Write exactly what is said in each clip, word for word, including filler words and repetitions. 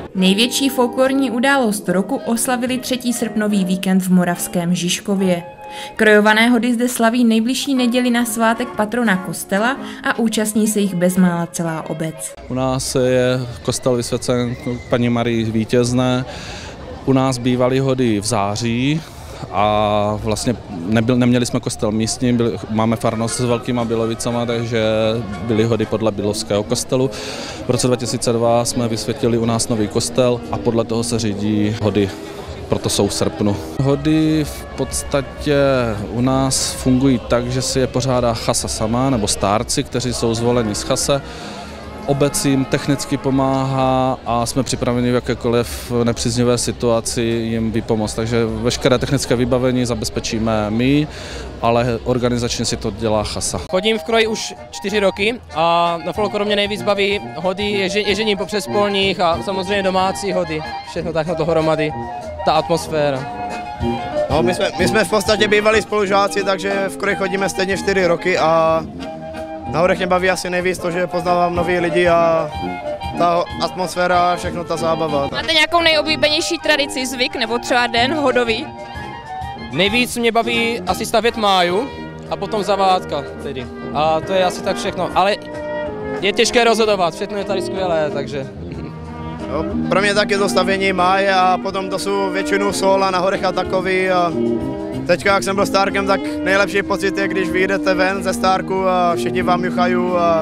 Největší folklorní událost roku oslavili třetí srpnový víkend v moravském Žižkově. Krojované hody zde slaví nejbližší neděli na svátek patrona kostela a účastní se jich bezmála celá obec. U nás je kostel vysvěcen paní Marii Vítězné, u nás bývaly hody v září a vlastně nebyl, neměli jsme kostel místní, byli, máme farnost s Velkýma Bílovicama, takže byly hody podle Bílovského kostelu. V roce dva tisíce dva jsme vysvětili u nás nový kostel a podle toho se řídí hody. Proto jsou v srpnu. Hody v podstatě u nás fungují tak, že si je pořádá chasa sama, nebo stárci, kteří jsou zvoleni z chase. Obec jim technicky pomáhá a jsme připraveni v jakékoliv nepříznivé situaci jim vypomoct. Takže veškeré technické vybavení zabezpečíme my, ale organizačně si to dělá chasa. Chodím v kroji už čtyři roky a na folkloru mě nejvíc baví hody, ježení po přespolních a samozřejmě domácí hody. Všechno takhle dohromady, ta atmosféra. No, my, jsme, my jsme v podstatě bývali spolužáci, takže v kroji chodíme stejně čtyři roky a na hodech mě baví asi nejvíc to, že poznávám nový lidi a ta atmosféra, všechno ta zábava. Máte nějakou nejoblíbenější tradici, zvyk nebo třeba den hodový? Nejvíc mě baví asi stavět máju a potom zavádka tedy. A to je asi tak všechno, ale je těžké rozhodovat, všechno je tady skvělé, takže... Jo, pro mě taky to stavění máje a potom to jsou většinou sola na horech a takový. A teďka, jak jsem byl stárkem, tak nejlepší pocit je, když vyjdete ven ze stárku a všichni vám juchají a,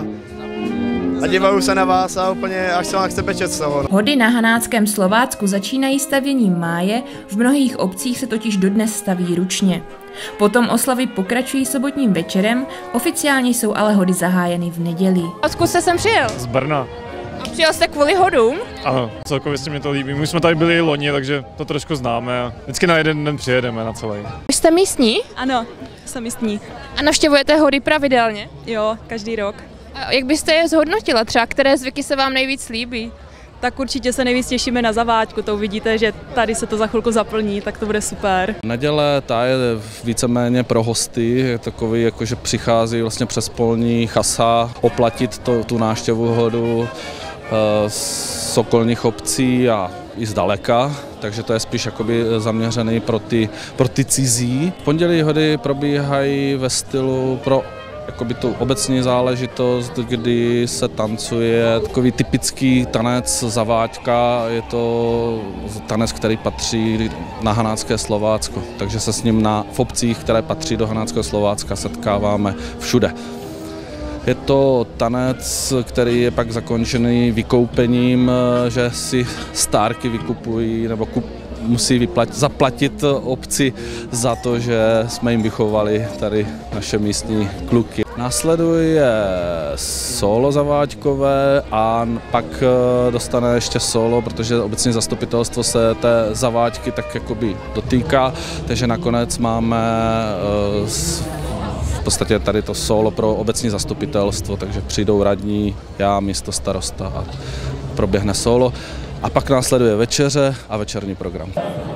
a dívají se na vás a úplně až se vám chce pečet z toho. Hody na Hanáckém Slovácku začínají stavěním máje, v mnohých obcích se totiž dodnes staví ručně. Potom oslavy pokračují sobotním večerem, oficiálně jsou ale hody zahájeny v neděli. Odkud jste sem přijel? Z Brna. A přijel jste kvůli hodům? Ano, celkově se mi to líbí. My jsme tady byli loni, takže to trošku známe a vždycky na jeden den přijedeme na celý. Jste místní? Ano, jsem místní. A navštěvujete hody pravidelně? Jo, každý rok. A jak byste je zhodnotila? Třeba které zvyky se vám nejvíc líbí? Tak určitě se nejvíc těšíme na zaváďku, to uvidíte, že tady se to za chvilku zaplní, tak to bude super. Neděle ta je víceméně pro hosty, je takový, jako že přichází vlastně přes polní chasa oplatit to, tu návštěvu hodu z okolních obcí a i zdaleka, takže to je spíš jakoby zaměřený pro ty, pro ty cizí. V pondělí hody probíhají ve stylu pro jakoby tu obecní záležitost, kdy se tancuje takový typický tanec zaváďka, je to tanec, který patří na Hanácké Slovácko, takže se s ním na, v obcích, které patří do Hanáckého Slovácka, setkáváme všude. Je to tanec, který je pak zakončený vykoupením, že si stárky vykupují nebo kup, musí vyplatit, zaplatit obci za to, že jsme jim vychovali tady naše místní kluky. Následuje solo zaváďkové a pak dostane ještě solo, protože obecní zastupitelstvo se té zaváďky tak jakoby dotýká, takže nakonec máme v podstatě tady to solo pro obecní zastupitelstvo, takže přijdou radní, já, místo starosta a proběhne solo. A pak následuje večeře a večerní program.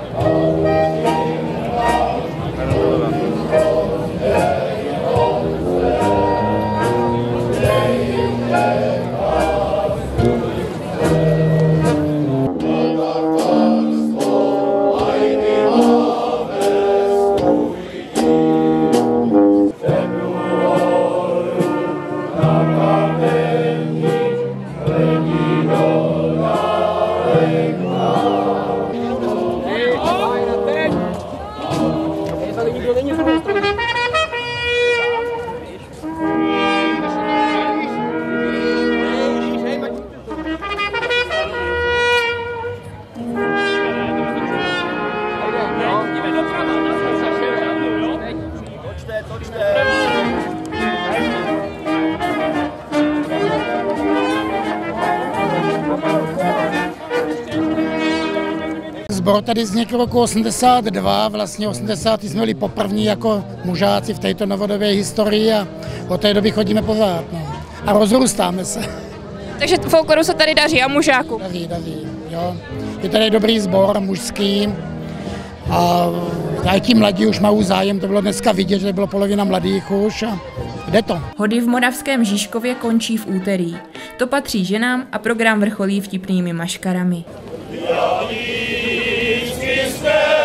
Sbor tady vznikl roku osmdesát dva, vlastně osmdesát jsme byli poprvní jako mužáci v této novodobé historii a od té doby chodíme pořád. No. A rozrůstáme se. Takže folkloru se tady daří a mužáku. Daří, daří, jo. Je tady dobrý sbor, mužský. A i ti mladí už mají zájem, to bylo dneska vidět, že bylo polovina mladých už a jde to. Hody v moravském Žižkově končí v úterý. To patří ženám a program vrcholí vtipnými maškarami. Janíčky jsme